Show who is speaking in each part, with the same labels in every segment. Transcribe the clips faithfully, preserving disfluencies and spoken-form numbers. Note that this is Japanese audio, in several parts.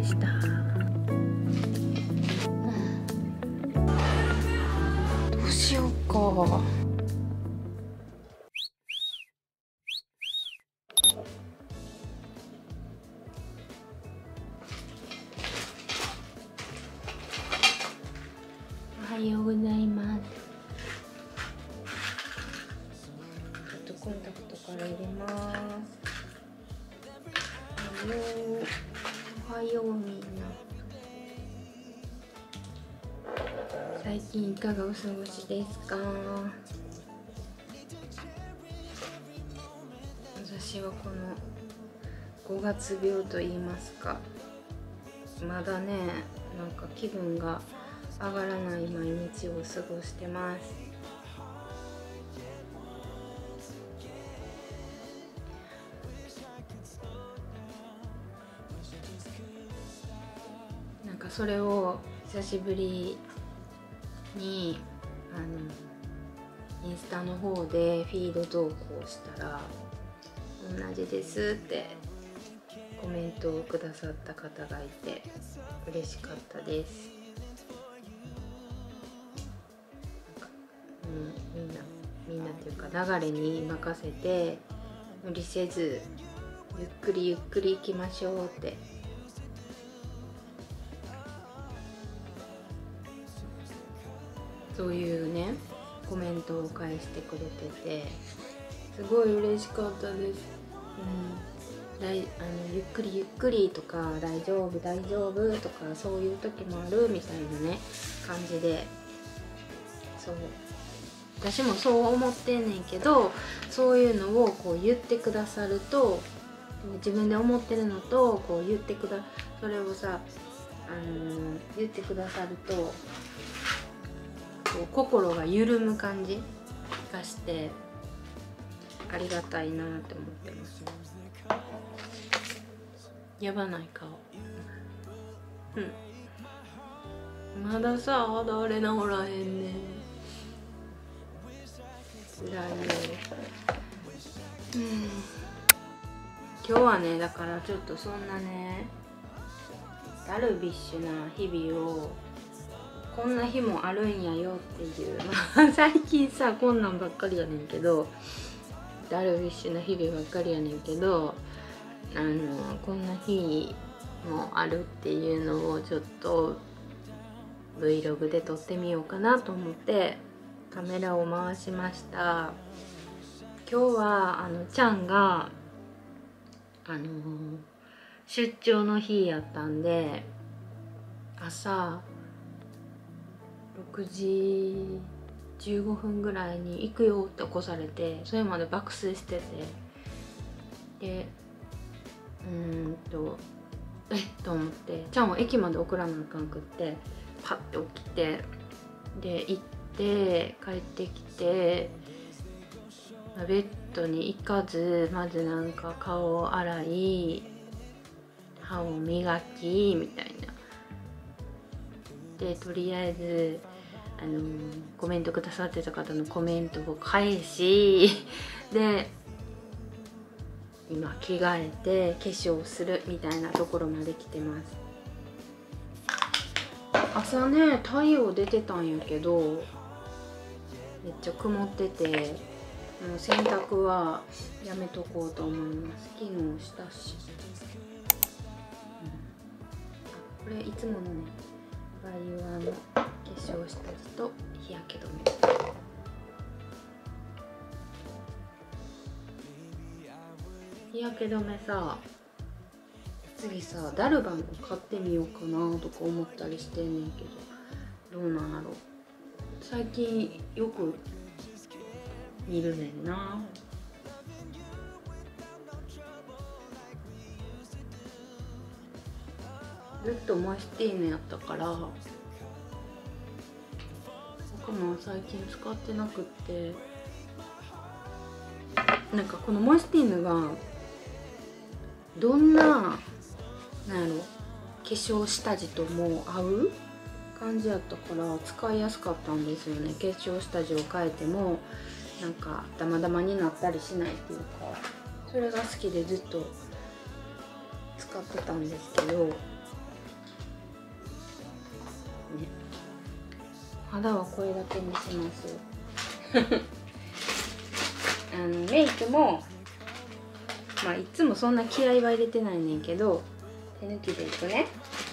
Speaker 1: した。どうしようか。おはようございます。ちょっとコンタクトから入れます。おはよう。おはようみんな。最近いかがお過ごしですか？私はこのごがつ病と言いますか、まだね、なんか気分が上がらない毎日を過ごしてます。なんかそれを久しぶりにあのインスタの方でフィード投稿したら、同じですってコメントをくださった方がいて嬉しかったです。なんか、うん、みんなみんなっていうか流れに任せて無理せずゆっくりゆっくり行きましょうって。そういうねコメントを返してくれててすごい嬉しかったです。うん、だいあのゆっくりゆっくりとか大丈夫大丈夫とかそういう時もあるみたいなね感じで、そう私もそう思ってんねんけど、そういうのをこう言ってくださると、自分で思ってるのとこう言ってくだそれをさ、あのー、言ってくださるとこう心が緩む感じがしてありがたいなって思ってます。やばない顔。うん。まださ肌荒れ治らへんね。つらいよ。うん。今日はねだからちょっとそんなねダルビッシュな日々をこんな日もあるんやよっていう、まあ、最近さこんなんばっかりやねんけど、ダルビッシュな日々ばっかりやねんけど、あのこんな日もあるっていうのをちょっと Vlog で撮ってみようかなと思ってカメラを回しました。今日はあのちゃんがあの出張の日やったんで、朝ろくじじゅうごふんぐらいに行くよって起こされて、それまで爆睡してて、でうーんとえっと思ってちゃんを駅まで送らなあかんくって、パッて起きてで行って帰ってきてベッドに行かず、まずなんか顔を洗い歯を磨きみたいなで、とりあえずあのコメントくださってた方のコメントを返しで今着替えて化粧するみたいなところまで来てます。朝ね太陽出てたんやけどめっちゃ曇ってて、もう洗濯はやめとこうと思います。昨日したし、うん、これいつものねバイユアの化粧下地と日焼け止め。日焼け止めさ、次さダルバンを買ってみようかなとか思ったりしてんねんけど、どうなんやろ。最近よく見るねんな。ずっとモイスティーヌやったから僕も最近使ってなくって、なんかこのモイスティーヌがどんななんやろ化粧下地とも合う感じやったから使いやすかったんですよね。化粧下地を変えてもなんかダマダマになったりしないっていうか、それが好きでずっと使ってたんですけど、 肌はこれだけにしますあのメイクもまあいつもそんな気合いは入れてないねんけど、手抜きでいくね。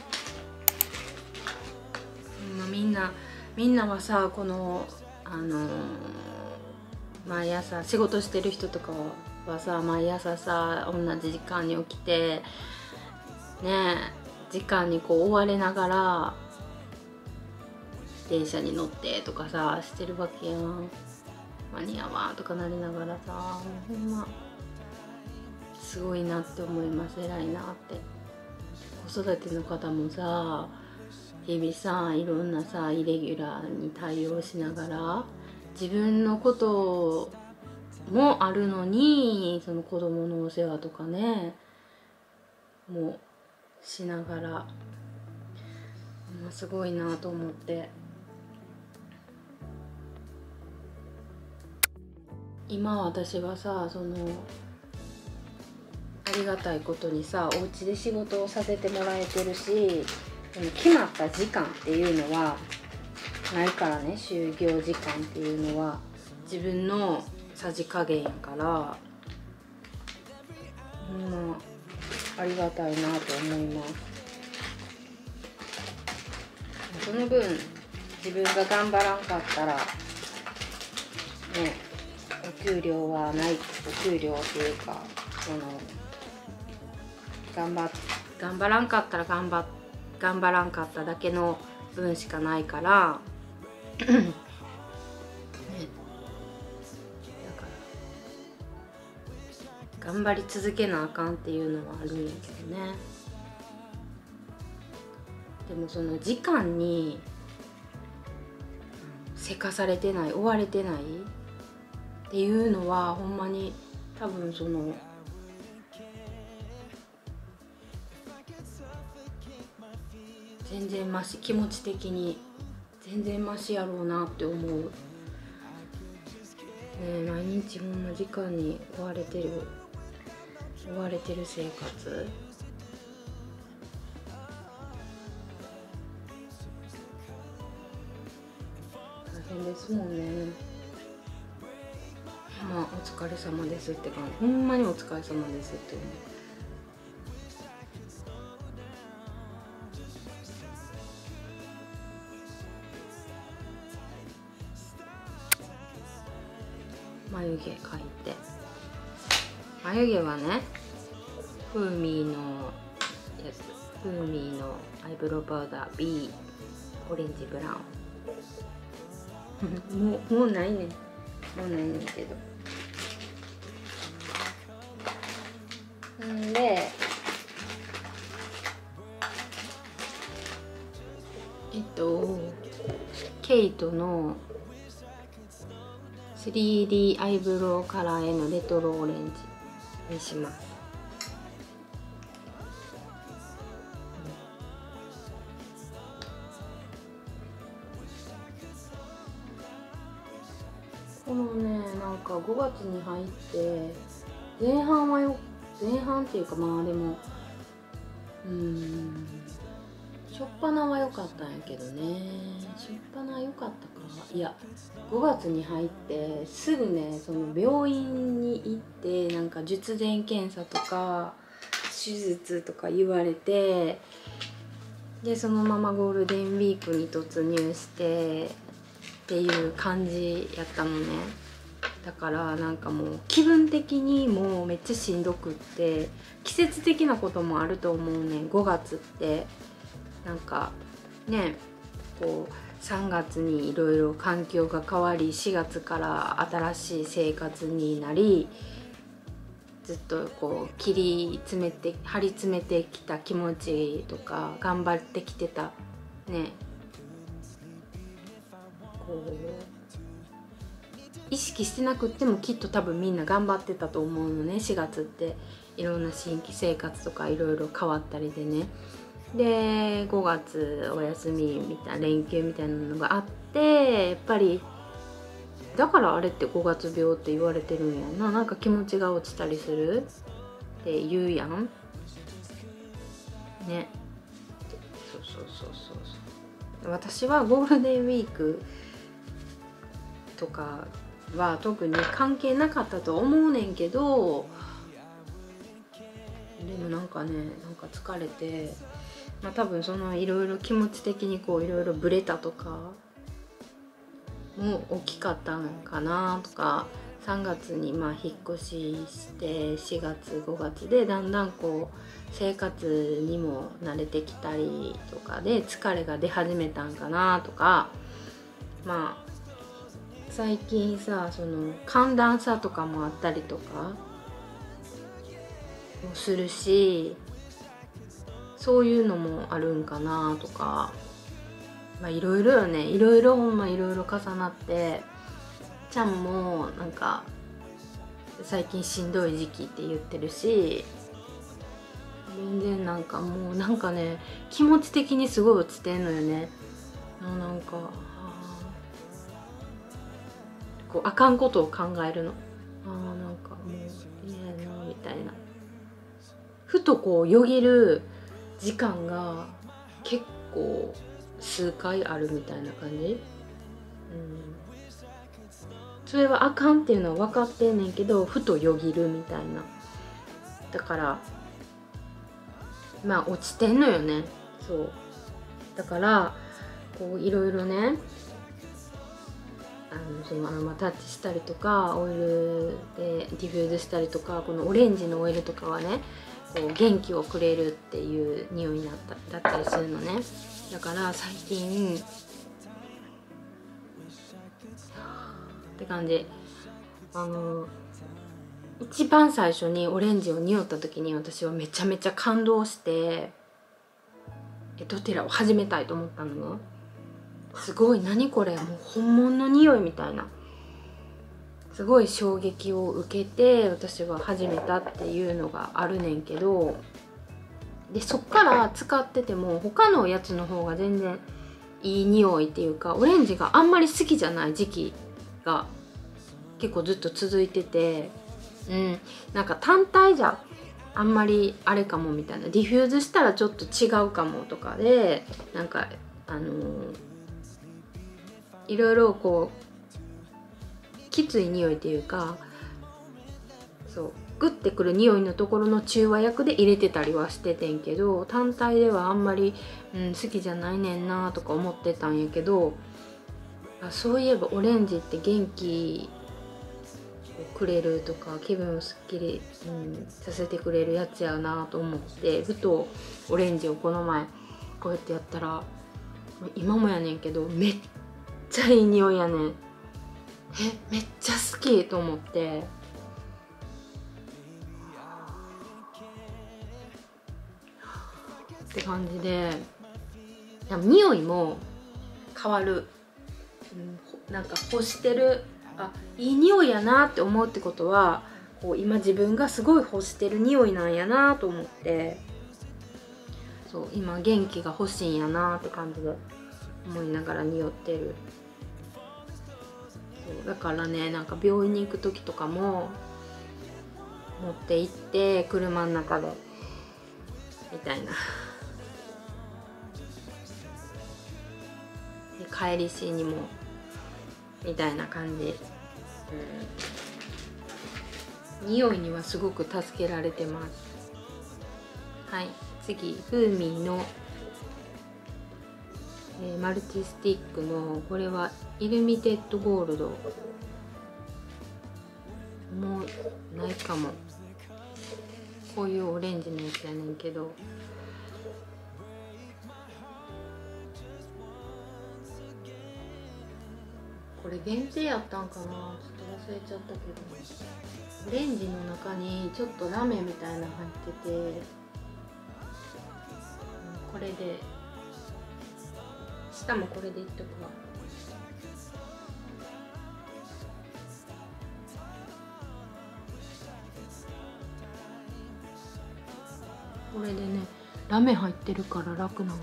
Speaker 1: まあ、みんなみんなはさ、このあのー、毎朝仕事してる人とかはさ、毎朝さ同じ時間に起きてね、時間にこう追われながら電車に乗ってとかさしてるわけやん。間に合わんとかなりながらさ、ほんますごいなって思います。偉いなって。子育ての方もさ、日々さいろんなさイレギュラーに対応しながら、自分のこともあるのに、その子供のお世話とかねもうしながら、まあ、すごいなと思って。今私はさ、そのありがたいことにさ、お家で仕事をさせてもらえてるし、決まった時間っていうのはないからね。就業時間っていうのは自分のさじ加減やから、まあありがたいなと思います。その分自分が頑張らんかったらね、お給料はない、お給料っていうか、その頑張頑張らんかったら頑張頑張らんかっただけの分しかないからね、だから頑張り続けなあかんっていうのはあるんやけどね。でもその時間にせかされてない、追われてないっていうのはほんまに多分その全然マシ、気持ち的に全然マシやろうなって思う。ねえ、毎日こんな時間に追われてる追われてる生活、大変ですもんね。まあお疲れ様ですって感じ。ほんまにお疲れ様ですって思う。眉毛描いて、眉毛はねフーミーのやつ、フーミーのアイブロウパウダー B オレンジブラウンもうもうないねん、もうないねんけど。んでえっとケイトの スリーディー アイブロウカラーへのレトロオレンジにします。このね、なんかごがつに入って前半はよ前半っていうか、まあでもうーん初っ端は良かったんやけどね。初っ端は良かったか、いやごがつに入ってすぐね、その病院に行ってなんか術前検査とか手術とか言われて、でそのままゴールデンウィークに突入してっていう感じやったのね。だからなんかもう気分的にもうめっちゃしんどくって、季節的なこともあると思うね。ごがつってなんかね、こうさんがつにいろいろ環境が変わり、しがつから新しい生活になり、ずっとこう切り詰めて張り詰めてきた気持ちとか頑張ってきてたね、こう意識してなくってもきっと多分みんな頑張ってたと思うのね。しがつっていろんな新規生活とかいろいろ変わったりでね。でごがつお休みみたいな連休みたいなのがあって、やっぱりだからあれってごがつ病って言われてるんやな。なんか気持ちが落ちたりするって言うやんね。そうそうそうそうそう。 私はゴールデンウィークとかは特に関係なかったと思うねんけど、でもなんかね、なんか疲れて、まあ、多分そのいろいろ気持ち的にこういろいろブレたとかも大きかったのかなとか、さんがつにまあ引っ越ししてしがつごがつでだんだんこう生活にも慣れてきたりとかで疲れが出始めたんかなとか、まあ最近さ、その寒暖差とかもあったりとかもするし、そういうのもあるんかなとか、まあいろいろよね、いろいろほんまいろいろ重なって、ちゃんもなんか最近しんどい時期って言ってるし、全然なんかもうなんかね、気持ち的にすごい落ちてんのよね。もうなんかこうあかんことを考えるの。あーなんかもう嫌やなみたいな、ふとこうよぎる時間が結構数回あるみたいな感じ、うん、それはあかんっていうのは分かってんねんけど、ふとよぎるみたいな。だからまあ落ちてんのよね。そうだからこういろいろね、あのそのアロマタッチしたりとか、オイルでディフューズしたりとか、このオレンジのオイルとかはね、こう元気をくれるっていう匂いになっただったりするのね。だから最近って感じ。あの一番最初にオレンジを匂った時に私はめちゃめちゃ感動して、えドテラを始めたいと思ったのね。すごい、何これ、もう本物の匂いみたいな、すごい衝撃を受けて私は始めたっていうのがあるねんけど、でそっから使ってても他のやつの方が全然いい匂いっていうか、オレンジがあんまり好きじゃない時期が結構ずっと続いてて、うんなんか単体じゃあんまりあれかもみたいな、ディフューズしたらちょっと違うかもとかで、なんかあのー、いろいろこうきつい匂いっていうか、そうグッてくる匂いのところの中和薬で入れてたりはしててんけど、単体ではあんまり、うん、好きじゃないねんなとか思ってたんやけど、あそういえばオレンジって元気をくれるとか気分をすっきり、うん、させてくれるやつやなと思って、ふとオレンジをこの前こうやってやったら、今もやねんけどめっちゃいい匂いやねん。えめっちゃ好きと思って、って感じで、匂いも変わる、うん、なんか欲してる、あいい匂いやなって思うってことは、こう今自分がすごい欲してる匂いなんやなと思って、そう今元気が欲しいんやなって感じで思いながら匂ってる。そうだからね、なんか病院に行く時とかも持って行って車の中でみたいなで帰りしにもみたいな感じ、うん、匂いにはすごく助けられてます。はい、次フーミーの、えー、マルチスティックのこれはイルミテッドゴールド、もうないかも、こういうオレンジのやつやねんけど、これ限定やったんかな、ちょっと忘れちゃったけど、オレンジの中にちょっとラメみたいなの入ってて、これで下もこれでいっとくわ。これでねラメ入ってるから楽なんだよね。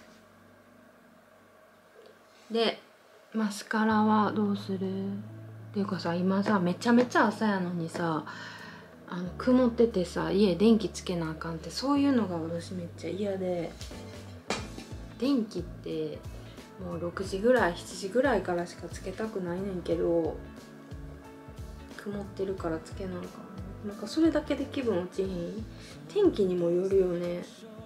Speaker 1: でマスカラはどうする？ ていうかさ、今さめちゃめちゃ朝やのにさ、あの曇っててさ、家電気つけなあかんって、そういうのが私めっちゃ嫌で、電気ってもうろくじぐらいしちじぐらいからしかつけたくないねんけど、曇ってるからつけなあかん。なんかそれだけで気分落ちひん。天気にもよるよね。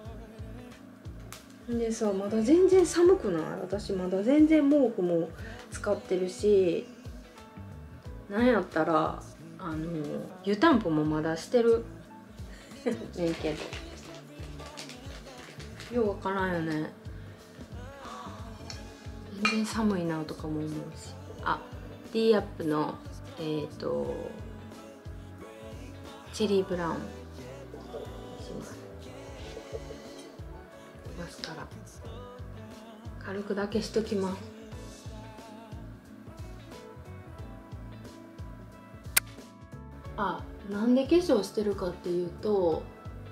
Speaker 1: でさ、まだ全然寒くない？私まだ全然毛布も使ってるし、なんやったらあの湯たんぽもまだしてるねんけど、ようわからんよね。全然寒いなとかも思うし。あ、ディーアップのえっとチェリーブラウンします。マスカラ軽くだけしときます。あ、なんで化粧してるかっていうと、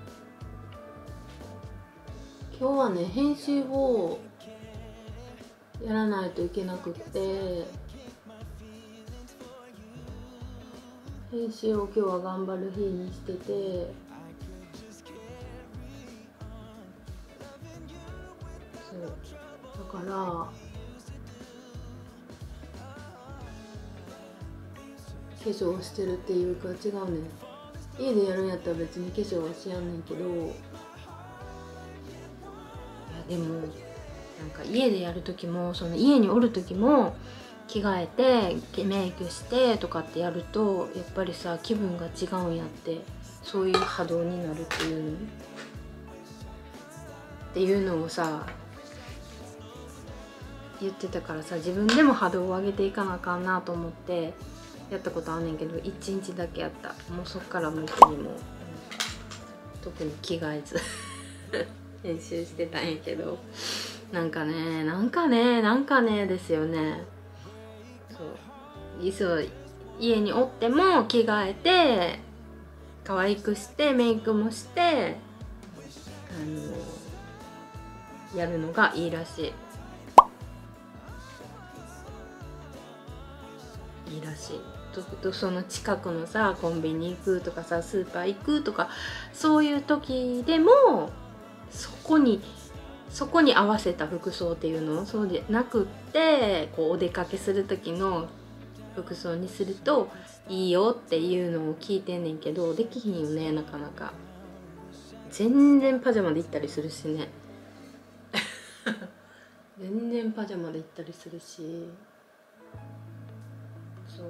Speaker 1: 今日はね編集をやらないといけなくって、編集を今日は頑張る日にしてて、そうだから化粧をしてるっていうか、違うねん、家でやるんやったら別に化粧はしやんねんけど、いやでもなんか家でやる時も、その家におる時も着替えてメイクしてとかってやると、やっぱりさ気分が違うんやって、そういう波動になるっていうのっていうのをさ言ってたからさ、自分でも波動を上げていかなあかんなと思ってやったことあんねんけど、いちにちだけやった。もうそっからもう一気にもう特に着替えず練習してたんやけど、なんかねなんかねなんかねですよね。そういそう家におっても着替えて可愛くしてメイクもしてあのやるのがいいらしい。いいらしい。ととその近くのさコンビニ行くとかさ、スーパー行くとか、そういう時でもそこにそこに合わせた服装っていうの、そうでなくってこうお出かけする時の服装にするといいよっていうのを聞いてんねんけど、できひんよねなかなか。全然パジャマで行ったりするしね全然パジャマで行ったりするし、そう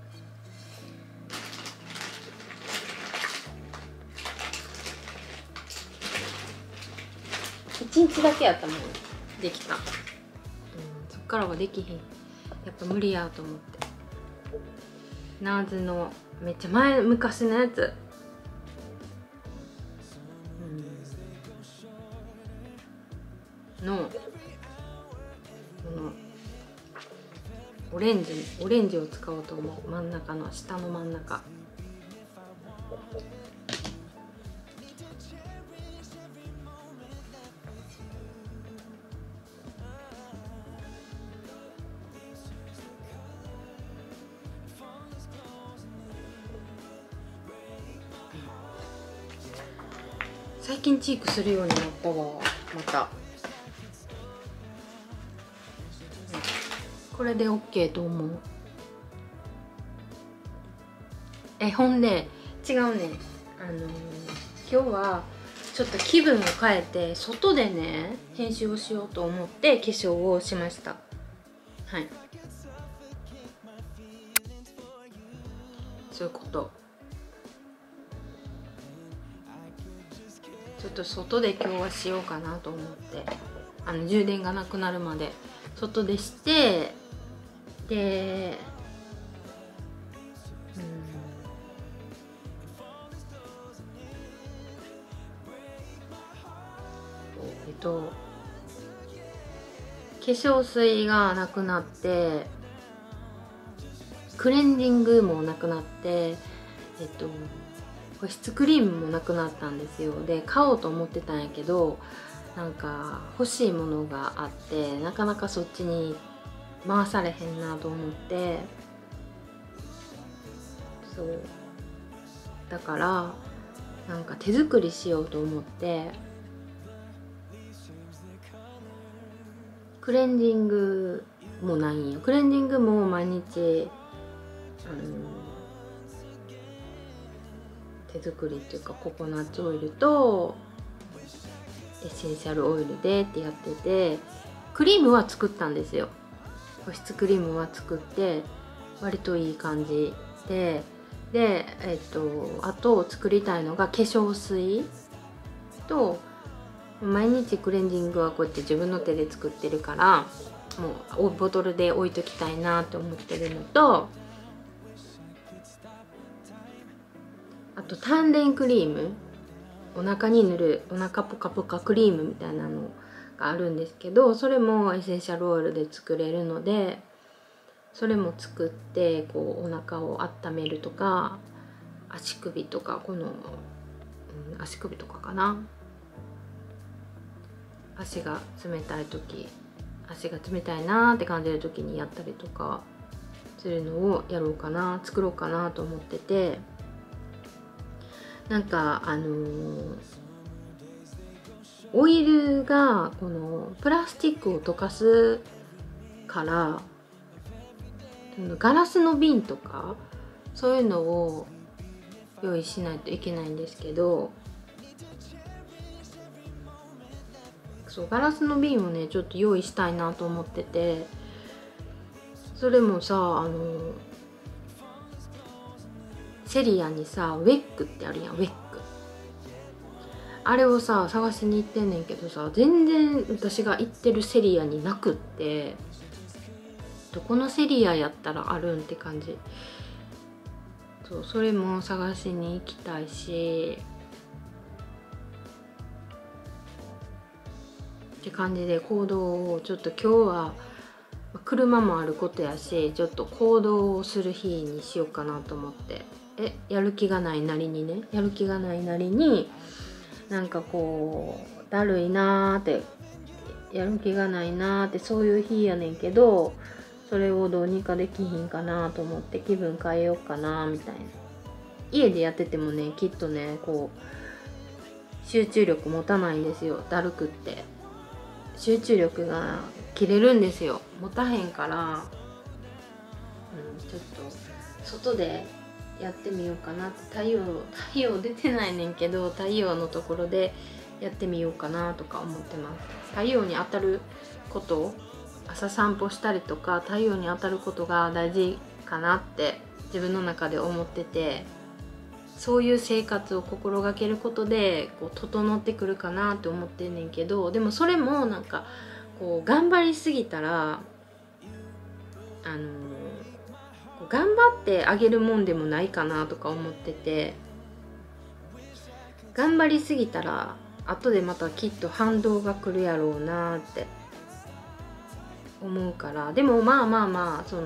Speaker 1: 一日だけやったもんできた、うん、そっからはできひん。やっぱ無理やと思って、ナーズのめっちゃ前昔のやつ、うん、のこのオレンジオレンジを使おうと思う。真ん中の下の真ん中、最近チークするようになったわ。またこれで オーケー と思う。えほんで違うね、あのー、今日はちょっと気分を変えて外でね編集をしようと思って化粧をしました。はい、そういうこと。ちょっと外で今日はしようかなと思って、あの充電がなくなるまで外でして、でうんえっと化粧水がなくなって、クレンジングもなくなって、えっと保湿クリームもなくなったんですよ。で買おうと思ってたんやけど、なんか欲しいものがあってなかなかそっちに回されへんなと思って、 そうだからなんか手作りしようと思って、クレンジングもないんよ。クレンジングも毎日あの手作りっていうかココナッツオイルとエッセンシャルオイルでってやってて、クリームは作ったんですよ。保湿クリームは作って割といい感じで、でえっとあと作りたいのが化粧水と、毎日クレンジングはこうやって自分の手で作ってるから、もうボトルで置いときたいなって思ってるのと、あと丹田クリーム、お腹に塗るお腹ポカポカクリームみたいなのがあるんですけど、それもエッセンシャルオイルで作れるので、それも作ってこうお腹を温めるとか、足首とかこの、うん、足首とかかな、足が冷たい時、足が冷たいなーって感じる時にやったりとかするのをやろうかな、作ろうかなと思ってて、なんかあのー、オイルがこのプラスチックを溶かすからガラスの瓶とかそういうのを用意しないといけないんですけど、そうガラスの瓶をねちょっと用意したいなと思ってて、それもさ、あのセリアにさウェックってあるやん、ウェック、あれをさ探しに行ってんねんけどさ、全然私が行ってるセリアになくって、どこのセリアやったらあるんって感じ。そう、それも探しに行きたいしって感じで、行動をちょっと今日は車もあることやし、ちょっと行動をする日にしようかなと思って、えやる気がないなりにねやる気がないなりになんかこうだるいなーってやる気がないなーってそういう日やねんけど、それをどうにかできひんかなと思って気分変えようかなみたいな。家でやっててもねきっとねこう集中力持たないんですよ、だるくって。集中力が切れるんですよ、持たへんから、うん、ちょっと外でやってみようかなって、太陽太陽出てないねんけど太陽のところでやってみようかなとか思ってます。太陽に当たること、朝散歩したりとか太陽に当たることが大事かなって自分の中で思ってて、そういう生活を心がけることでこう整ってくるかなって思ってんねんけど、でもそれもなんかこう頑張りすぎたらあのー、頑張ってあげるもんでもないかなとか思ってて、頑張りすぎたら後でまたきっと反動が来るやろうなって思うから、でもまあまあまあその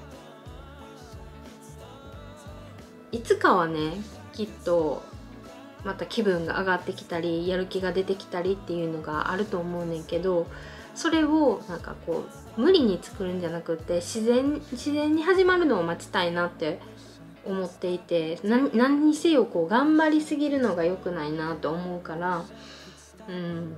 Speaker 1: いつかはねきっとまた気分が上がってきたりやる気が出てきたりっていうのがあると思うねんけど、それをなんかこう無理に作るんじゃなくて自然自然に始まるのを待ちたいなって思っていて、何何にせよこう頑張りすぎるのが良くないなと思うから、うん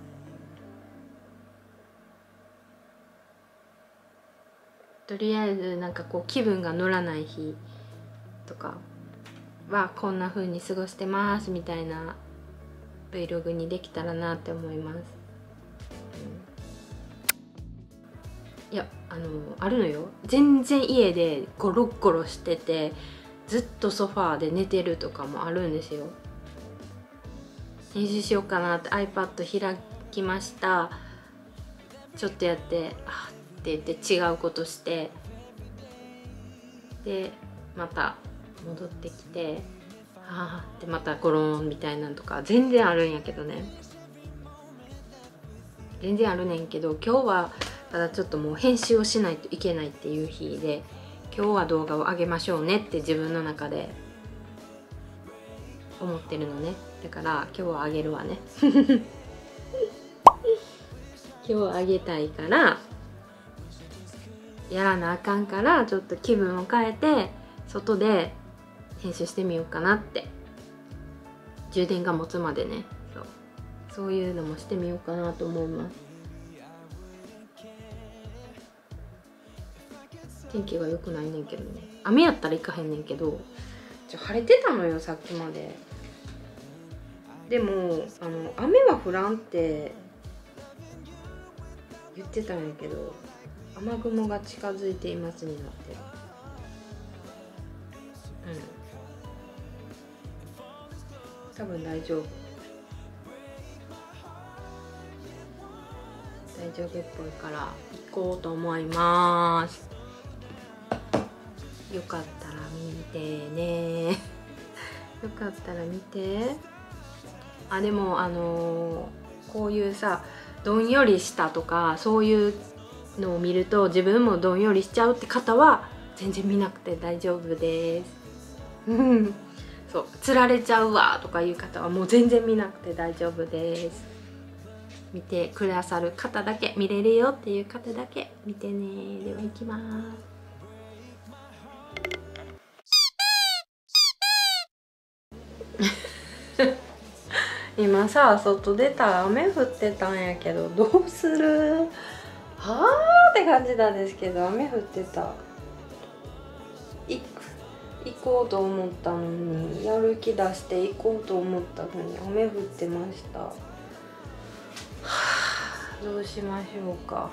Speaker 1: とりあえずなんかこう気分が乗らない日とかはこんな風に過ごしてますみたいな Vlog にできたらなって思います、うん、いやあのあるのよ、全然家でゴロゴロしててずっとソファーで寝てるとかもあるんですよ。編集しようかなって iPad 開きました、ちょっとやってあって言って違うことしてでまた戻ってきてあーってまたゴロンみたいなのとか全然あるんやけどね、全然あるねんけど今日はただちょっともう編集をしないといけないっていう日で、今日は動画を上げましょうねって自分の中で思ってるのね。だから今日は上げるわね今日は上げたいからやらなあかんから、ちょっと気分を変えて外で編集してみようかなって、充電が持つまでね、そうそういうのもしてみようかなと思います。天気が良くないねんけどね、雨やったら行かへんねんけど、ちょ晴れてたのよさっきまで。でもあの雨は降らんって言ってたんやけど、雨雲が近づいていますになってる。うん多分大丈夫大丈夫っぽいから行こうと思います。よかったら見てねよかったら見て。あでもあのー、こういうさどんよりしたとかそういうのを見ると自分もどんよりしちゃうって方は全然見なくて大丈夫ですそうつられちゃうわとかいう方はもう全然見なくて大丈夫です。見てくださる方だけ、見れるよっていう方だけ見てね。では行きます今さ外出たら雨降ってたんやけどどうするはあって感じなんですけど、雨降ってた。行行こうと思ったのに、やる気出して行こうと思ったのに雨降ってました。はあどうしましょうか。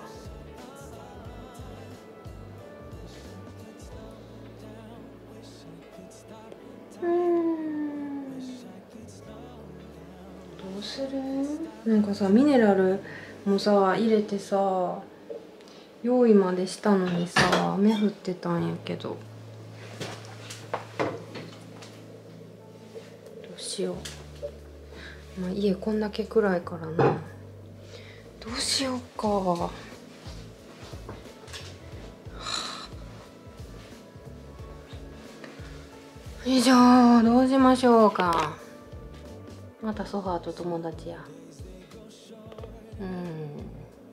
Speaker 1: うーんどうする？なんかさミネラルもさ入れてさ用意までしたのにさ雨降ってたんやけど、どうしよう。まあ家こんだけ暗いからな。どうしようか。はあ、以上どうしましょうか。またソファーと友達や。うん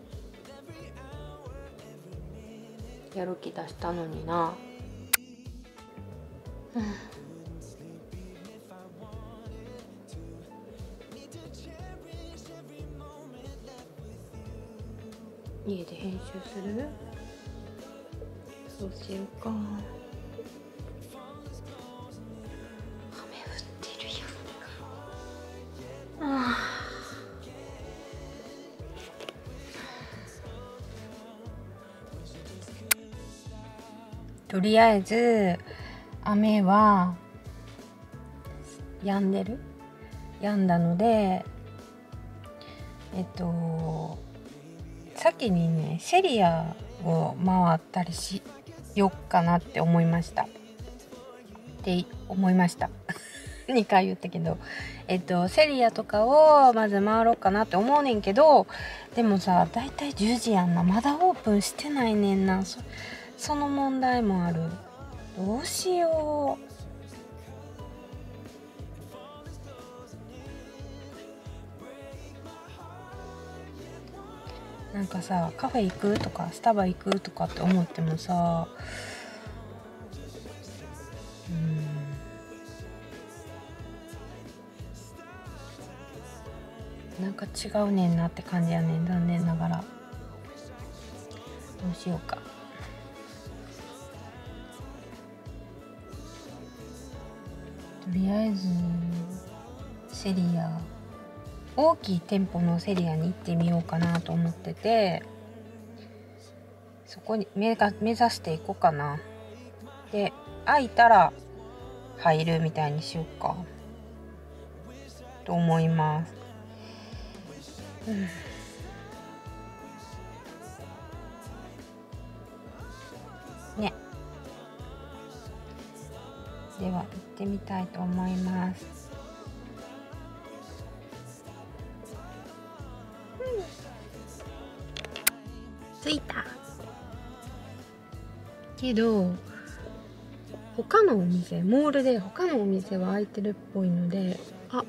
Speaker 1: やる気出したのにな。うん家で編集する？そうしようか。雨降ってるよ。ああとりあえず雨は止んでる止んだのでえっと先にねセリアを回ったりしよっかなって思いましたって思いましたにかい言ったけど、えっとセリアとかをまず回ろうかなって思うねんけど、でもさだいたいじゅうじやんな、まだオープンしてないねんな。 そ, その問題もある。どうしよう。なんかさカフェ行くとかスタバ行くとかって思ってもさうんなんか違うねんなって感じやねん、残念ながら。どうしようか。とりあえずセリア大きい店舗のセリアに行ってみようかなと思ってて、そこに目が目指していこうかな。で空いたら入るみたいにしようかと思います、うん、ね。では行ってみたいと思います、うん、着いたけど他のお店モールで他のお店は開いてるっぽいので、あ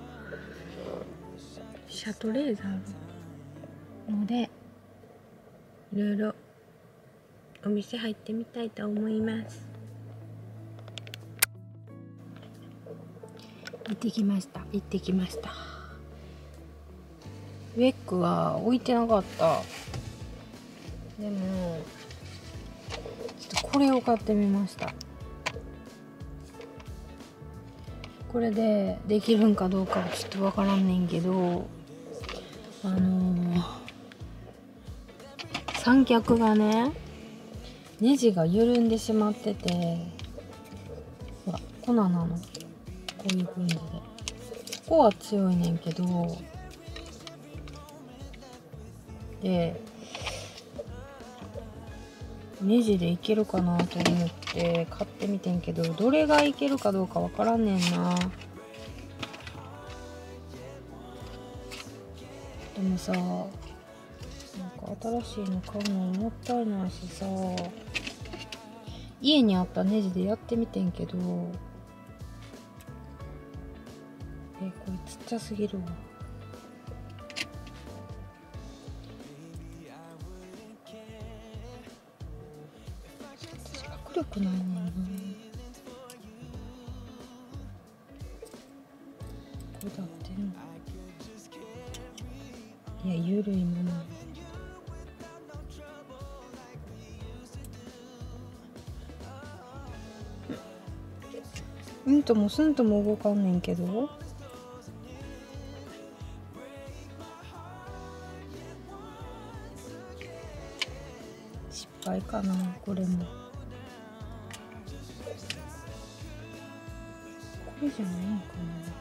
Speaker 1: シャトレーゼあるのでいろいろお店入ってみたいと思います。 行ってきました行ってきました。ウェックは置いてなかった。でもちょっとこれを買ってみました。これでできるんかどうかはちょっとわからんねんけど、あのー、三脚がね、ネジが緩んでしまってて、ほら粉なの、こういう感じで。ここは強いねんけど、でネジでいけるかなと思って買ってみてんけど、どれがいけるかどうかわからんねんな。でもさ、なんか新しいの買うのもったいないしさ、家にあったネジでやってみてんけど、え、これちっちゃすぎるわ。握力ないねんな。これだってんの。いや、ゆるいまま。うんともすんとも動かんねんけど。失敗かな、これも。これじゃないのかな。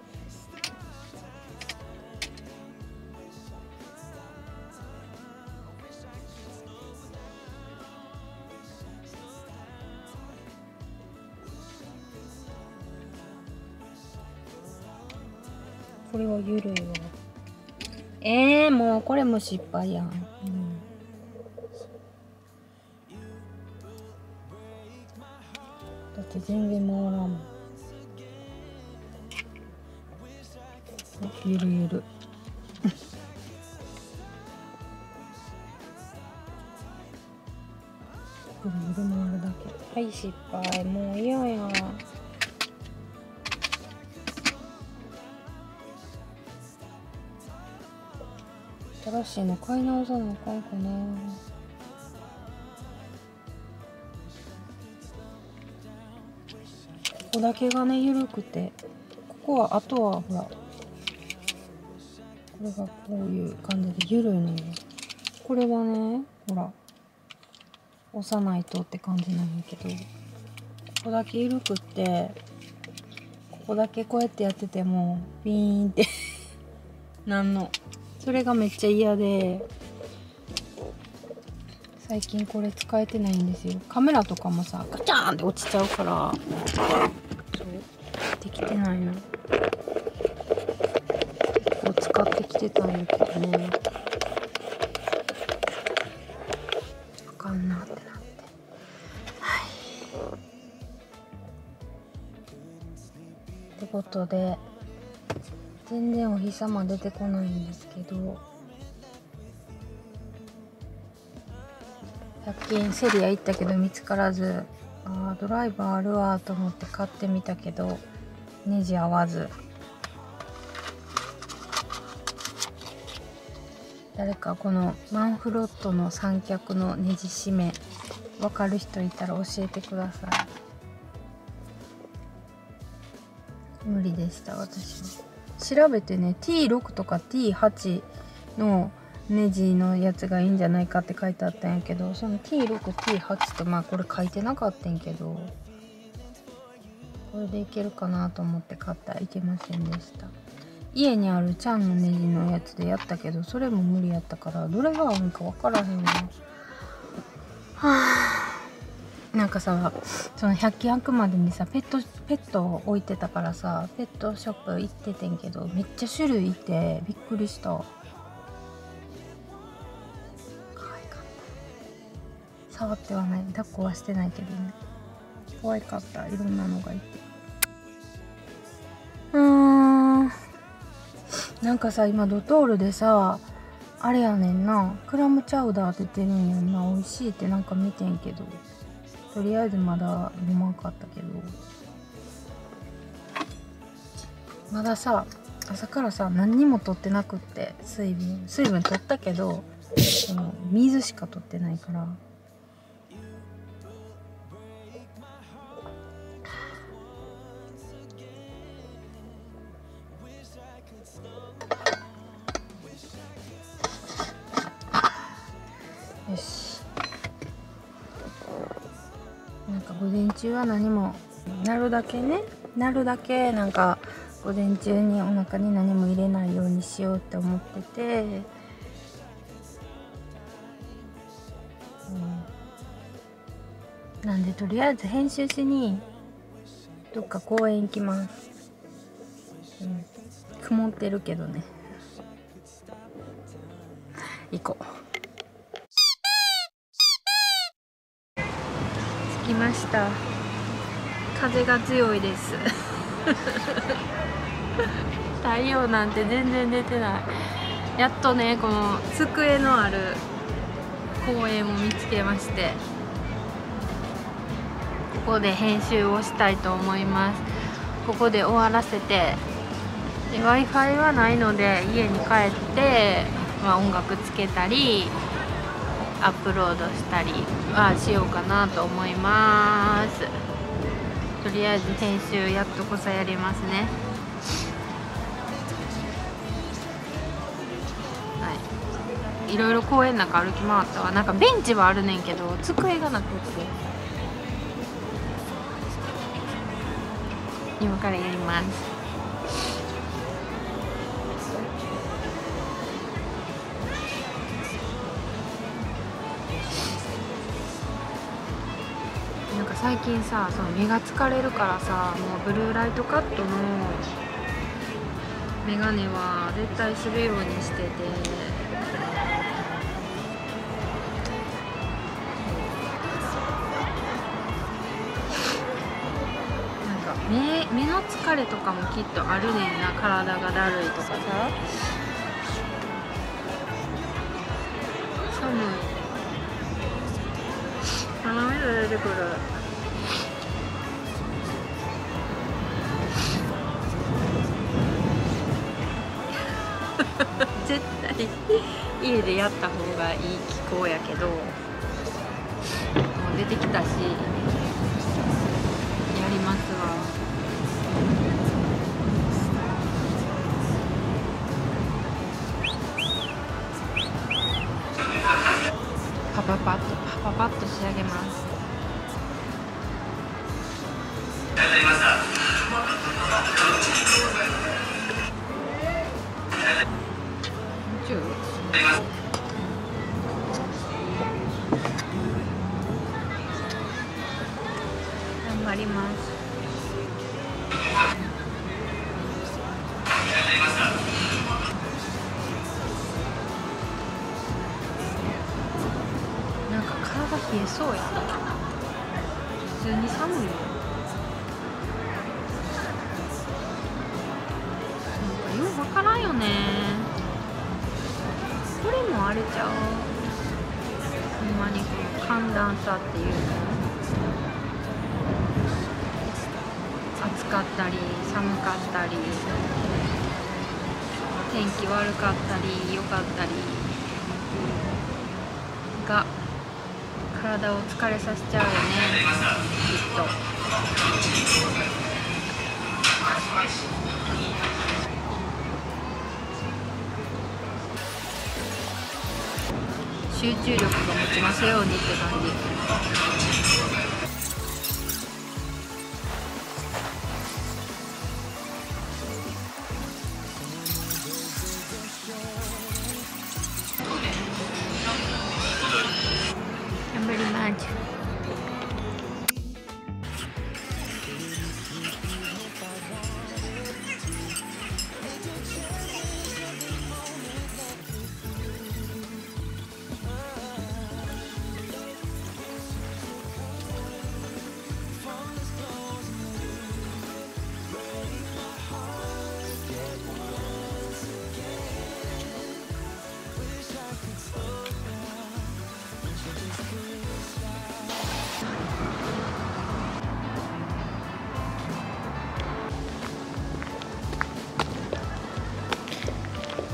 Speaker 1: これはゆるいわ。えー、もうこれも失敗やん。うん、だって全然回らんもん。ゆるゆる。ゆるゆる回るだけ。はい、失敗。もう嫌や。新しいの買い直さなあかんかな。ここだけがね、緩くて、ここは、あとはほら、これがこういう感じで緩いのよ。これはね、ほら、押さないとって感じなんやけど、ここだけ緩くって、ここだけこうやってやっててもビーンってなんの、それがめっちゃ嫌で、最近これ使えてないんですよ。カメラとかもさ、ガチャーンって落ちちゃうから、そうできてないの。結構使ってきてたんやけどね、あかんなってなって、はいってことで、全然お日様出てこないんですけど、ひゃく均セリア行ったけど見つからず、あードライバーあるわと思って買ってみたけど、ネジ合わず。誰かこのマンフロットの三脚のネジ締め分かる人いたら教えてください。無理でした、私は。調べてね、 ティーシックス とか ティーエイト のネジのやつがいいんじゃないかって書いてあったんやけど、その ティーシックス、ティーエイト ってまあこれ書いてなかったんやけど、これでいけるかなと思って買ったらいけませんでした。家にあるチャンのネジのやつでやったけど、それも無理やったから、どれが合うんか分からへんな。はあ、なんかさ、そのひゃっ均あくまでにさ、ペットペットを置いてたからさ、ペットショップ行っててんけど、めっちゃ種類いてびっくりした。可愛かった。触ってはない、抱っこはしてないけどね、可愛かった。いろんなのがいて、うーん、なんかさ、今ドトールでさ、あれやねんな、クラムチャウダー出てるんやんな。美味しいってなんか見てんけど、とりあえずまだ飲まんかったけど、 まださ朝からさ何にも取ってなくって、水分水分取ったけどその水しか取ってないから。よし、なんか午前中は何もなるだけねなるだけなんか午前中にお腹に何も入れないようにしようって思ってて、うん、なんでとりあえず編集しにどっか公園行きます、うん、曇ってるけどね行こう。着きました。風が強いです太陽なんて全然出てない。やっとねこの机のある公園を見つけまして、ここで編集をしたいと思います。ここで終わらせて、 Wi-Fi はないので家に帰って、まあ、音楽つけたりアップロードしたりはしようかなと思います。とりあえず編集やっとこさやりますね。はい、いろいろ公園の中歩き回ったわ。なんかベンチはあるねんけど机がなくって、今からやります。なんか最近さ、その目が疲れるからさ、もうブルーライトカットのメガネは絶対するようにしてて、なんか 目, 目の疲れとかもきっとあるねんな。体がだるいとかさ、寒い、鼻水出てくる。絶対家でやった方がいい気候やけど、もう出てきたしやりますわ。パパパッとパパパッと仕上げます。頑張ります。なんか体冷えそうや。普通に寒いよ。なんかよくわからんよね。これもあれちゃう。ほんまにこの寒暖差っていうの。暑かったり寒かったり、天気悪かったり良かったりが体を疲れさせちゃうよね、きっと。集中力が持ちますようにって感じ。頑張ります。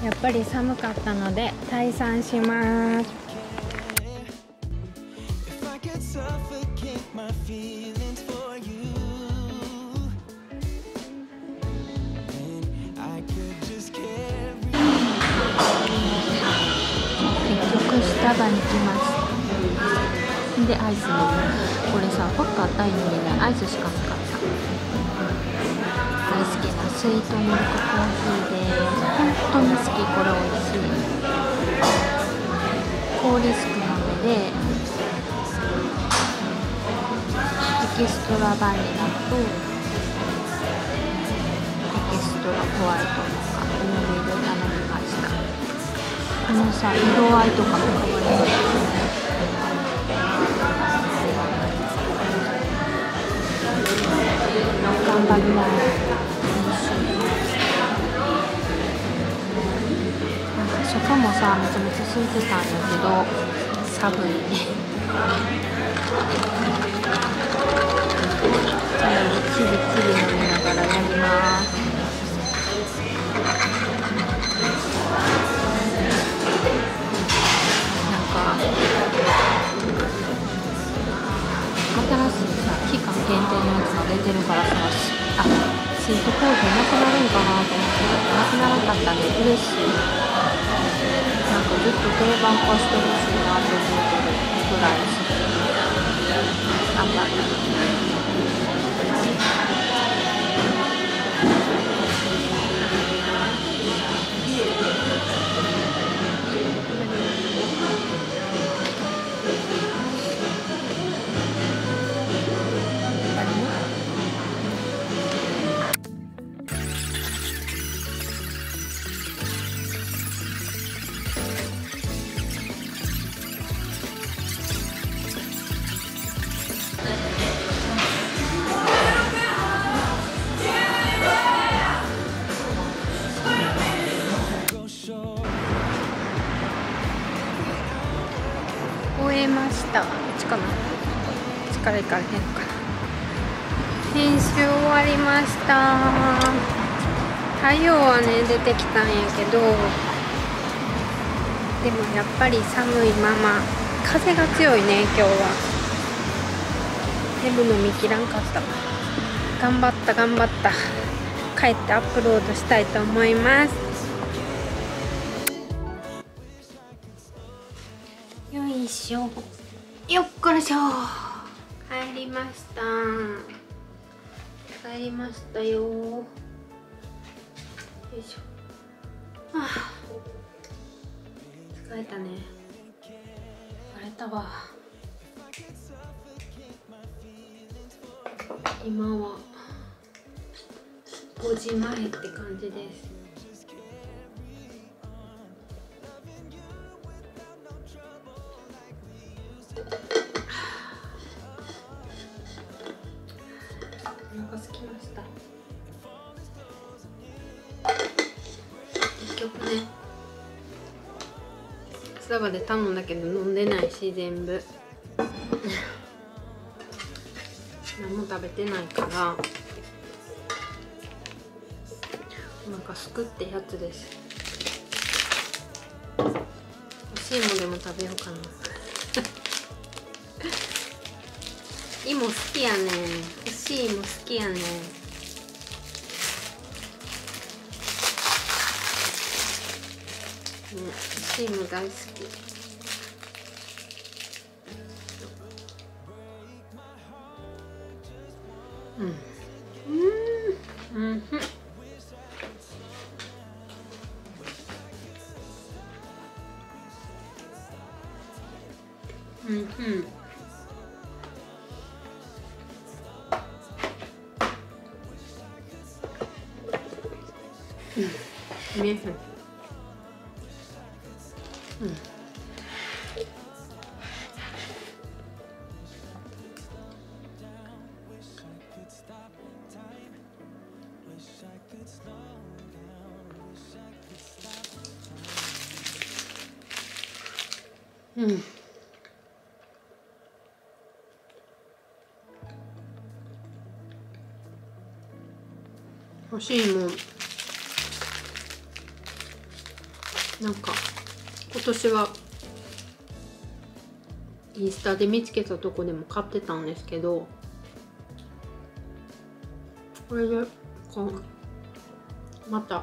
Speaker 1: やっぱり寒かったので退散します。スタバに来ました。でアイスもこれさホットあったいのにねアイスしかなかった。大好きなスイートミルクコーヒーです。本当に好き。これ美味しい。氷少なめでエキストラバニラとエキストラホワイトのか多めで頼みました。このさ色合いとかも可愛い。頑張ります。なんか外もさめちゃめちゃ空いてたんやけど寒いね。なのでチリチリ飲みながらやります。なんか新しいさ期間限定のやつが出てるからさ、あスイートコーヒーなくなるんかなと思ってなくならなかったんで嬉しい。なんかずっと定番化してほしいなと思ってるぐらい好き。頑張る。終えました。こっちかな。こっちから行かれへんのかな。編集終わりました。太陽はね出てきたんやけど、でもやっぱり寒いまま。風が強いね今日は。全部飲みきらんかった。頑張った頑張った。帰ってアップロードしたいと思います。よいしょ。よっこらしょ。帰りました。帰りましたよ。よいしょ。はあ、疲れたね。疲れたわ。今はごじまえって感じです。お腹すきました。結局ねスタバで頼んだけど飲んでないし全部何も食べてないからお腹すくってやつです。欲しいものでも食べようかな芋好きやねん。欲しい芋好きやねん。チーム大好き。うん。うん。うん。うん。うん。うん。見えへん。うん。うん。欲しいもん
Speaker 2: なんか今年はインスタで見つけたとこでも買ってたんですけど、これでこうまた、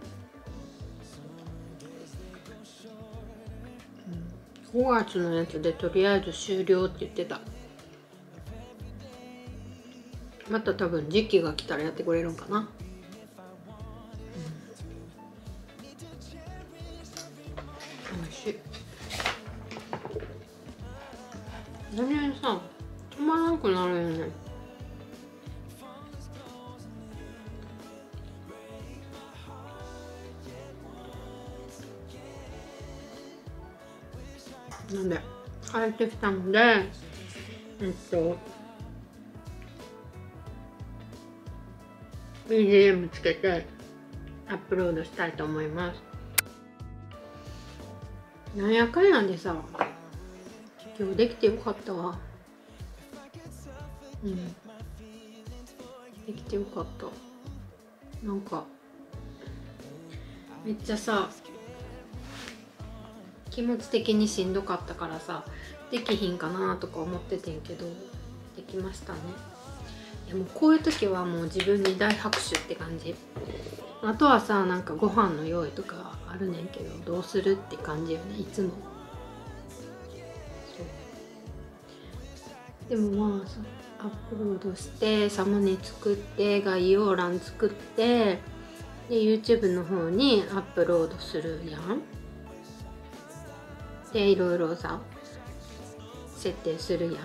Speaker 2: うん、ごがつのやつでとりあえず終了って言ってた。また多分時期が来たらやってくれるんかな。うん、おいしい。何々さ止まらなくなるよね。なんで帰ってきたので、えっと ビージーエム つけてアップロードしたいと思います。なんやかんやでさ、今日できてよかったわ。うん、できてよかった。なんかめっちゃさ、気持ち的にしんどかったからさ、できひんかなとか思っててんけど、できましたね。いやもうこういう時はもう自分に大拍手って感じ。あとはさ、なんかご飯の用意とかあるねんけど、どうするって感じよね、いつも。でもまあさ、アップロードしてサムネ作って概要欄作ってで YouTube の方にアップロードするやん。でいろいろさ設定するや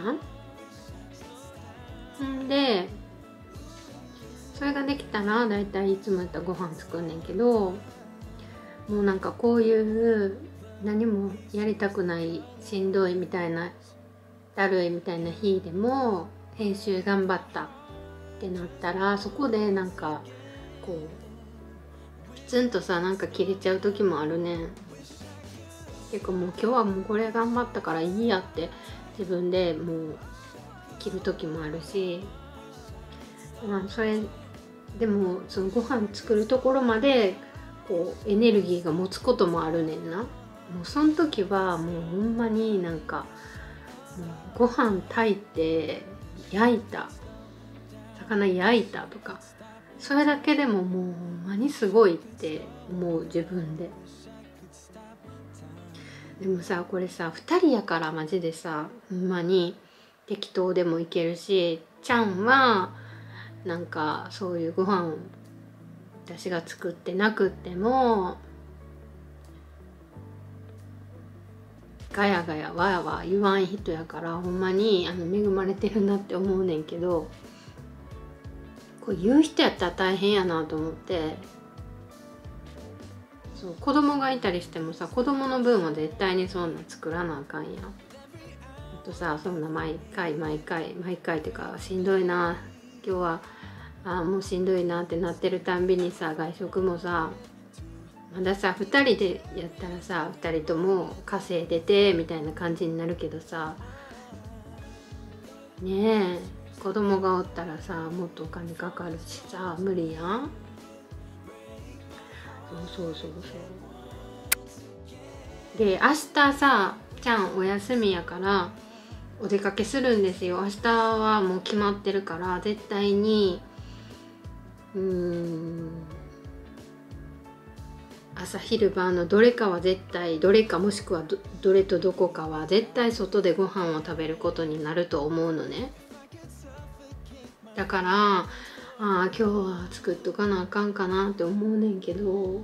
Speaker 2: ん。んでそれができたらだいたいいつもやったらご飯作んねんけど、もうなんかこういう何もやりたくないしんどいみたいなだるいみたいな日でも編集頑張ったってなったら、そこでなんかこうプツンとさ、なんか切れちゃう時もあるねん。結構もう今日はもうこれ頑張ったからいいやって自分でもう切る時もあるし、まあそれでもそのご飯作るところまでこうエネルギーが持つこともあるねんな。もうその時はもうほんまになんかご飯炊いて焼いた魚焼いたとか、それだけでももうほんまにすごいって思う自分で。でもさ、これさふたりやからマジでさ、ほんまに適当でもいけるし、ちゃんはなんかそういうご飯私が作ってなくってもガヤガヤワヤワ言わん人やから、ほんまにあの恵まれてるなって思うねんけど、こう言う人やったら大変やなと思って。そう子供がいたりしてもさ、子供の分は絶対にそんな作らなあかんやん。あとさ、そんな毎回毎回毎回っていうか、しんどいな今日はあもうしんどいなってなってるたんびにさ、外食もさまださふたりでやったらさふたりとも稼いでてみたいな感じになるけどさ、ねえ子供がおったらさもっとお金かかるしさ、無理やん。そうそうそうそう。で明日さちゃんお休みやからお出かけするんですよ。明日はもう決まってるから絶対にうーん朝昼晩のどれかは絶対、どれかもしくは ど, どれとどこかは絶対外でご飯を食べることになると思うのね。だからああ今日は作っとかなあかんかなって思うねんけど、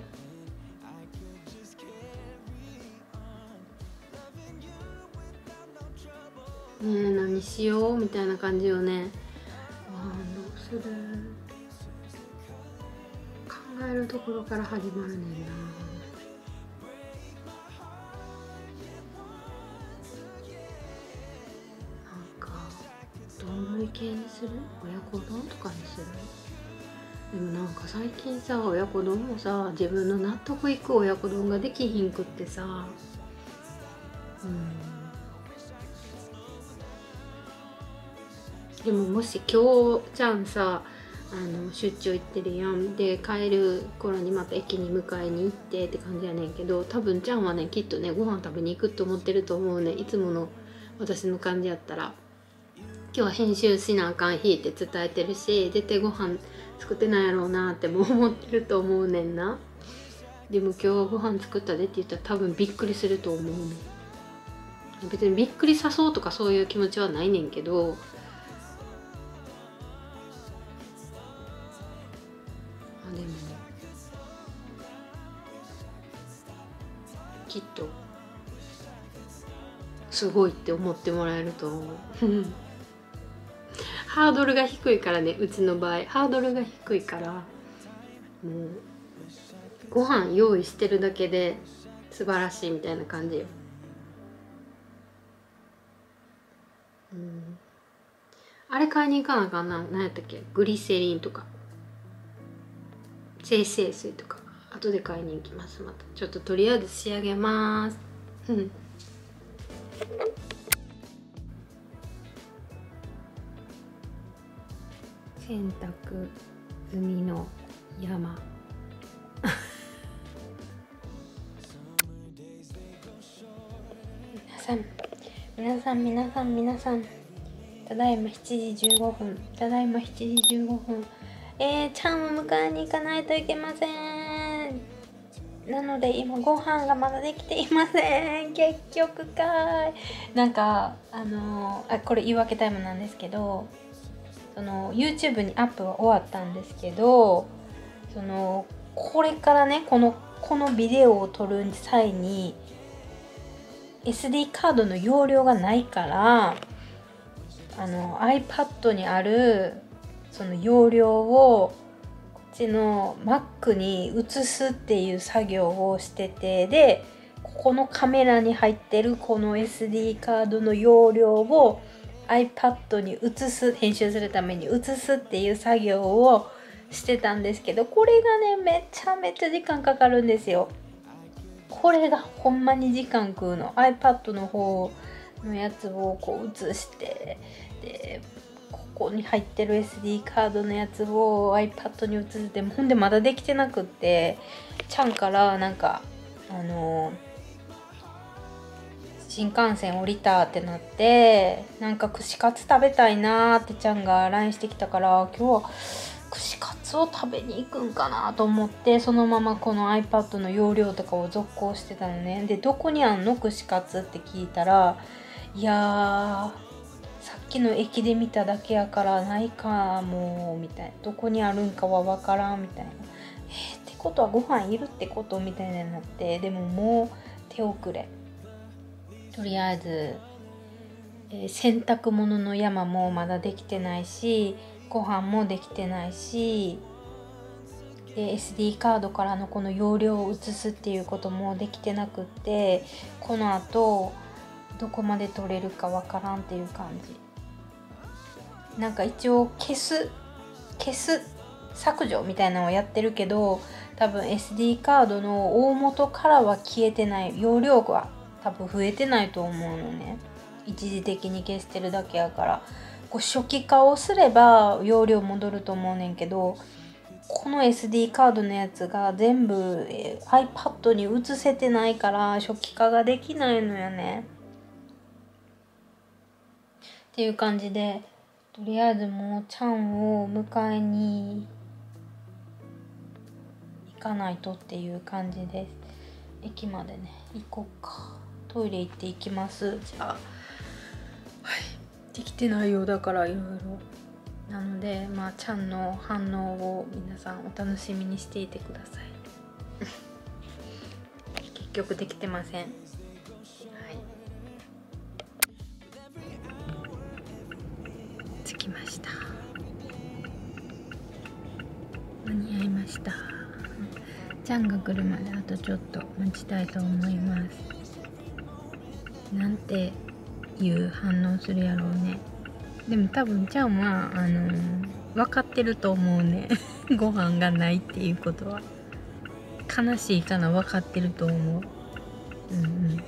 Speaker 2: ねえ何しようみたいな感じよね。あどうする、考えるところから始まるねんな。なんか丼系にする、親子丼とかにする。でもなんか最近さ親子丼もさ自分の納得いく親子丼ができひんくってさ、うんでももし今日ちゃんさあの出張行ってるやん。で帰る頃にまた駅に迎えに行ってって感じやねんけど、多分ちゃんはねきっとねご飯食べに行くと思ってると思うね。いつもの私の感じやったら今日は編集しなあかん日って伝えてるし、絶対ご飯作ってないやろうなっても思ってると思うねんな。でも今日はご飯作ったでって言ったら多分びっくりすると思うねん。別にびっくりさそうとかそういう気持ちはないねんけど、あでもきっとすごいって思ってもらえると思うハードルが低いからね、うちの場合ハードルが低いから、もうご飯用意してるだけで素晴らしいみたいな感じよ。うん、あれ買いに行かなあかんな。何やったっけ、グリセリンとか精製水とか後で買いに行きます。またちょっととりあえず仕上げます洗濯済みの山皆さん皆さん皆さん皆さんただいましちじじゅうごふんただいましちじじゅうごふんえー、ちゃんを迎えに行かないといけません。なので今ご飯がまだできていません。結局かい。なんかあのー、あこれ言い訳タイムなんですけど、その YouTube にアップは終わったんですけど、そのこれからねこのこのビデオを撮る際に エスディー カードの容量がないから、あの iPad にあるその容量をこっちの Mac に移すっていう作業をしてて、でここのカメラに入ってるこの エスディー カードの容量を iPad に移す、編集するために移すっていう作業をしてたんですけど、これがねめちゃめちゃ時間かかるんですよ。これがほんまに時間食うの。 iPad の方のやつをこう移して、でここに入ってる エスディー カードのやつを iPad に移してほんでまだできてなくって、ちゃんからなんかあの新幹線降りたってなって、なんか串カツ食べたいなーってちゃんが ライン してきたから、今日は串カツを食べに行くんかなと思って、そのままこの iPad の容量とかを続行してたのね。でどこにあんの串カツって聞いたら、いやーさっきの駅で見ただけやからないかもみたいな、どこにあるんかは分からんみたいな、えー、ってことはご飯いるってことみたいになって、でももう手遅れ。とりあえず、えー、洗濯物の山もまだできてないし、ご飯もできてないし、で エスディー カードからのこの容量を移すっていうこともできてなくって、このあとどこまで取れるかわからんっていう感じ。なんか一応消す消す削除みたいなのをやってるけど、多分 エスディー カードの大元からは消えてない、容量が多分増えてないと思うのね。一時的に消してるだけやから、こう初期化をすれば容量戻ると思うねんけど、この エスディー カードのやつが全部、えー、iPad に移せてないから初期化ができないのよねっていう感じで、とりあえずもうちゃんを迎えに行かないとっていう感じです。駅までね行こうか。トイレ行って行きます。じゃあはい、できてないようだからいろいろなので、まあちゃんの反応を皆さんお楽しみにしていてください結局できてません。はい、着きました。間に合いました。ちゃんが来るまであとちょっと待ちたいと思います。なんていう反応するやろうね。でも多分ちゃんはあのー、分かってると思うねご飯がないっていうことは悲しいかな、分かってると思う。うん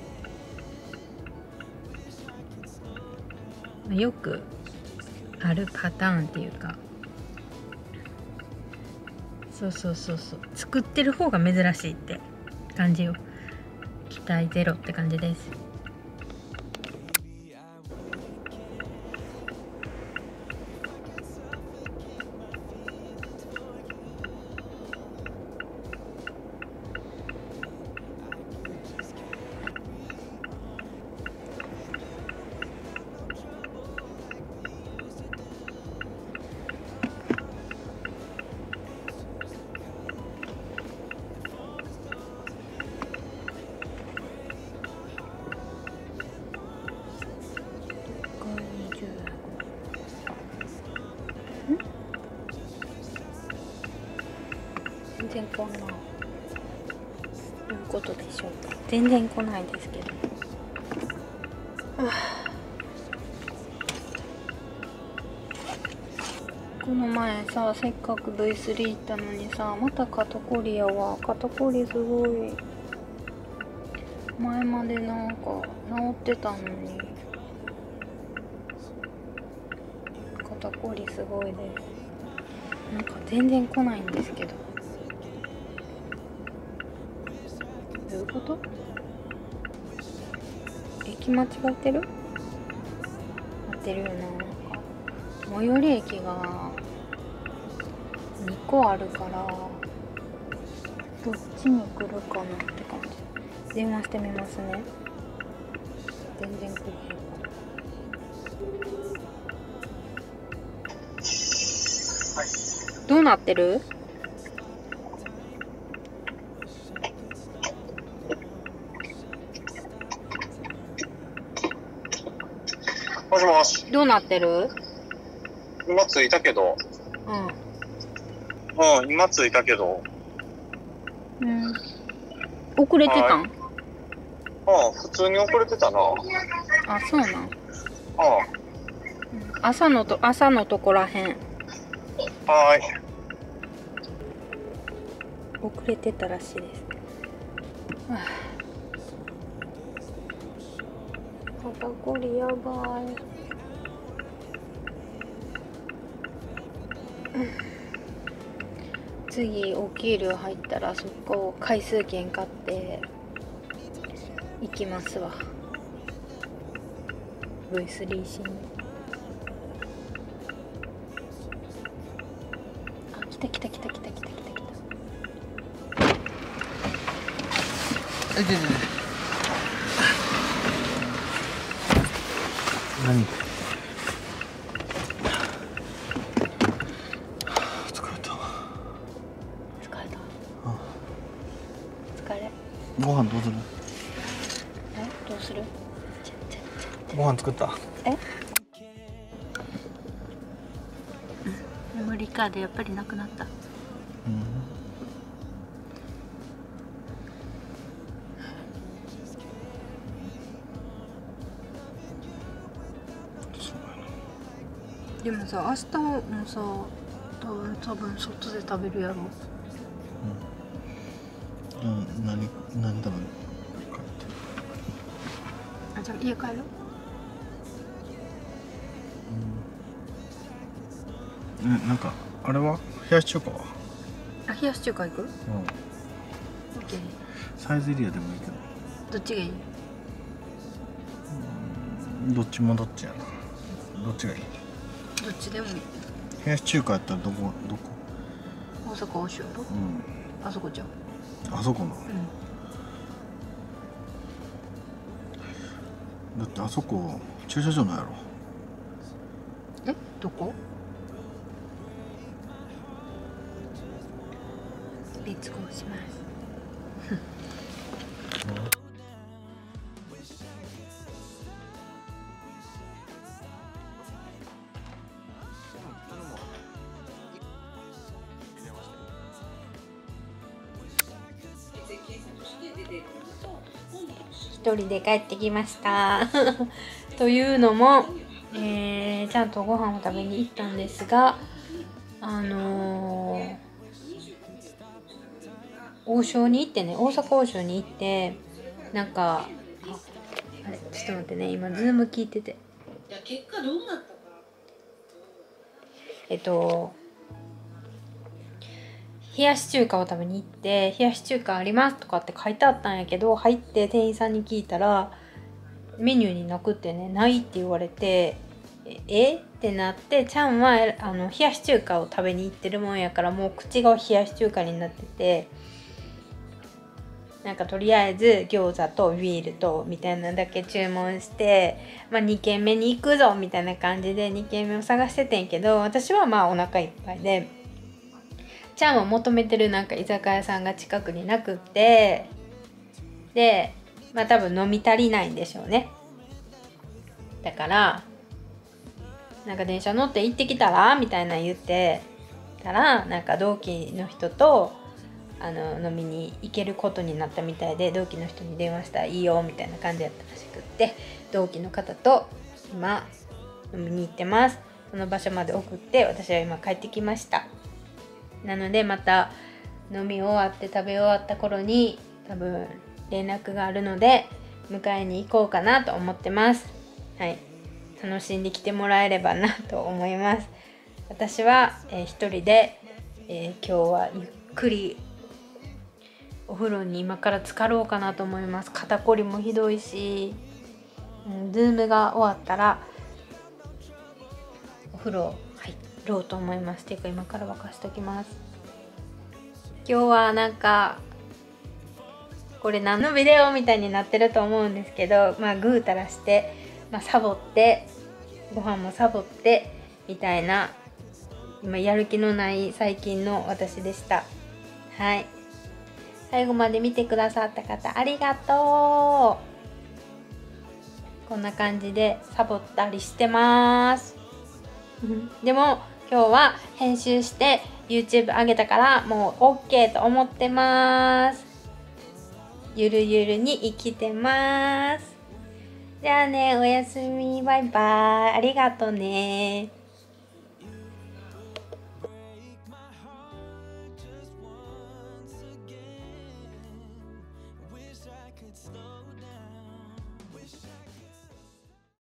Speaker 2: うん、よくあるパターンっていうか、 そうそうそうそう、作ってる方が珍しいって感じよ。期待ゼロって感じです。全然来ない。どういうことでしょうか。全然来ないですけど。この前さ、せっかく ブイスリー 行ったのにさ、また肩こりやわ。肩こりすごい。前までなんか治ってたのに。肩こりすごいです。なんか全然来ないんですけど。どういうこと？駅間違ってる？合ってるよな。なんか最寄り駅がにこあるからどっちに来るかなって感じ。電話してみますね。全然来へん。どうなってる？
Speaker 3: もしもし。
Speaker 1: どうなってる？
Speaker 3: 今着いたけど。
Speaker 1: うん。
Speaker 3: うん、今着いたけど。
Speaker 1: うん。遅れてたん？
Speaker 3: うん、普通に遅れてたな。
Speaker 1: あ、そうなん。
Speaker 3: うん。
Speaker 1: 朝のと、朝のとこらへん。
Speaker 3: はーい。
Speaker 1: 遅れてたらしいです。はあ、肩こりやばい。次お給料入ったらそこ回数券買って行きますわ。 ブイスリー しに。あ、来た来た来た来た来た来た来た。
Speaker 3: え、で、で、何？疲れた。
Speaker 1: 疲れた。
Speaker 3: あ、
Speaker 1: 疲れ。
Speaker 3: ご飯どうする？
Speaker 1: え、どうする？ちゃちゃちゃ。
Speaker 3: ご飯作った？
Speaker 1: え？メモリーカードやっぱりなくなった。
Speaker 3: うん。
Speaker 2: でもさ、明日もさ、多分多分外で食べるやろ。
Speaker 3: うん。何何食べる？
Speaker 2: あ、じゃあ家帰る？
Speaker 3: うん。え、なんかあれは冷やし中華は？
Speaker 2: あ、冷やし中華行く？
Speaker 3: うん。
Speaker 2: オッケー。
Speaker 3: サイゼリヤでもいいけど。
Speaker 2: どっちがいい？
Speaker 3: どっちもどっちやな。どっちがいい？
Speaker 2: どっちでもいい。
Speaker 3: 冷やし中華やったらどこどこ？
Speaker 2: 大阪王将やろ？
Speaker 3: うん。
Speaker 2: あそこじゃん。
Speaker 3: あそこの。
Speaker 2: うん。
Speaker 3: だってあそこ駐車場なんやろ。
Speaker 2: え、どこ？レッツゴーします。一人で帰ってきましたというのも、えー、ちゃんとご飯を食べに行ったんですが、あのー、王将に行ってね、大阪王将に行って、なんか、あ、あれ、ちょっと待ってね、今ズーム聞いてて、
Speaker 4: いや結果どうなったか。
Speaker 2: えっと冷やし中華を食べに行って「冷やし中華あります」とかって書いてあったんやけど、入って店員さんに聞いたらメニューになくってね、ないって言われて、えってなって、ちゃんはあの冷やし中華を食べに行ってるもんやから、もう口が冷やし中華になってて、なんかとりあえず餃子とビールとみたいなだけ注文して、まあ、に軒目に行くぞみたいな感じでに軒目を探しててんけど、私はまあお腹いっぱいで、ちゃんを求めてるなんか居酒屋さんが近くになくって、でまあ多分飲み足りないんでしょうね。だからなんか電車乗って行ってきたらみたいな言ってたら、なんか同期の人とあの飲みに行けることになったみたいで、同期の人に電話したらいいよみたいな感じやったらしくって、同期の方と今飲みに行ってます。その場所まで送って私は今帰ってきました。なのでまた飲み終わって食べ終わった頃に多分連絡があるので迎えに行こうかなと思ってます。はい、楽しんできてもらえればなと思います。私は、えー、一人で、えー、今日はゆっくりお風呂に今から浸かろうかなと思います。肩こりもひどいし、うん、ズームが終わったらお風呂入ろうと思います。ていうか今から沸かしておきます。今日はなんかこれ何のビデオみたいになってると思うんですけど、まあぐうたらして、まあ、サボってご飯もサボってみたいな、今やる気のない最近の私でした。はい、最後まで見てくださった方ありがとう。こんな感じでサボったりしてますでも今日は編集して YouTube 上げたからもう OK と思ってます。ゆるゆるに生きてます。じゃあね、おやすみ、バイバイ、ありがとうね。
Speaker 5: Slow down.